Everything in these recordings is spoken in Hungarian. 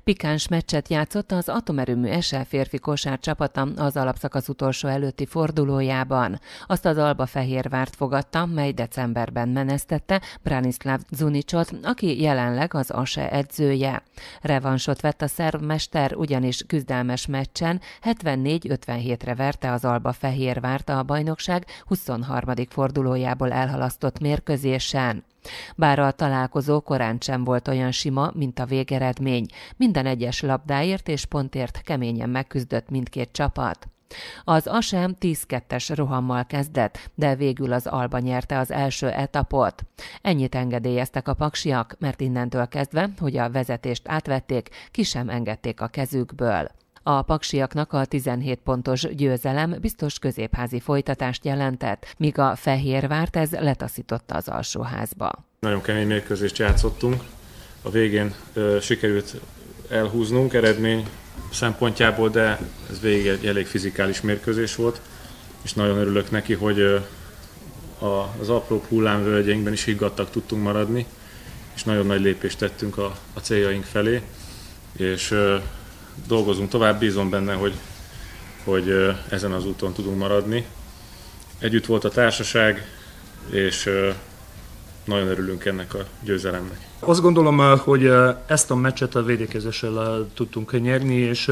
Pikáns meccset játszott az Atomerőmű SL férfi kosárcsapata az alapszakasz utolsó előtti fordulójában. Azt az Albafehérvárt fogadta, mely decemberben menesztette Branislav Zunicsot, aki jelenleg az ASE edzője. Revansot vett a szerb mester, ugyanis küzdelmes meccsen 74-57-re verte az Albafehérvárt a bajnokság 23. fordulójából elhalasztott mérkőzésen. Bár a találkozó korán sem volt olyan sima, mint a végeredmény, minden egyes labdáért és pontért keményen megküzdött mindkét csapat. Az ASE 10-2-es rohammal kezdett, de végül az Alba nyerte az első etapot. Ennyit engedélyeztek a paksiak, mert innentől kezdve, hogy a vezetést átvették, ki sem engedték a kezükből. A paksiaknak a 17 pontos győzelem biztos középházi folytatást jelentett, míg a Fehérvárt ez letaszította az alsóházba. Nagyon kemény mérkőzést játszottunk, a végén sikerült elhúznunk eredmény szempontjából, de ez végig egy elég fizikális mérkőzés volt, és nagyon örülök neki, hogy az apró hullámvölgyeinkben is higgadtak tudtunk maradni, és nagyon nagy lépést tettünk a céljaink felé, és dolgozunk tovább, bízom benne, hogy ezen az úton tudunk maradni. Együtt volt a társaság, és nagyon örülünk ennek a győzelemnek. Azt gondolom, hogy ezt a meccset a védekezéssel tudtunk nyerni, és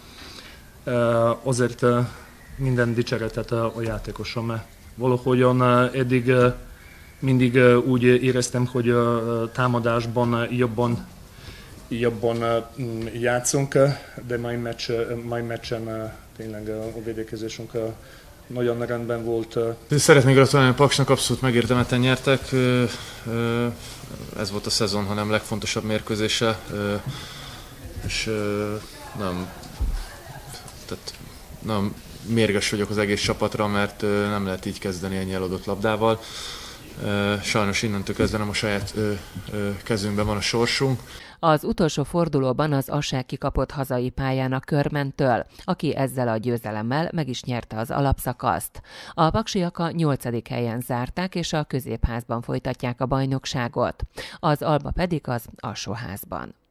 azért minden dicséretet a játékosom. Valahogyan eddig mindig úgy éreztem, hogy a támadásban jobban játszunk, de mai meccsen tényleg a védekezésünk nagyon rendben volt. Szeretnék gratulálni a Paksnak, abszolút megérdemelten nyertek. Ez volt a szezon, hanem legfontosabb mérkőzése. És nem mérges vagyok az egész csapatra, mert nem lehet így kezdeni ennyi eladott labdával. Sajnos innentől kezdve nem a saját kezünkben van a sorsunk. Az utolsó fordulóban az ASE kikapott hazai pályán a Körmentől, aki ezzel a győzelemmel meg is nyerte az alapszakaszt. A paksiak a 8. helyen zárták, és a középházban folytatják a bajnokságot. Az Alba pedig az alsóházban.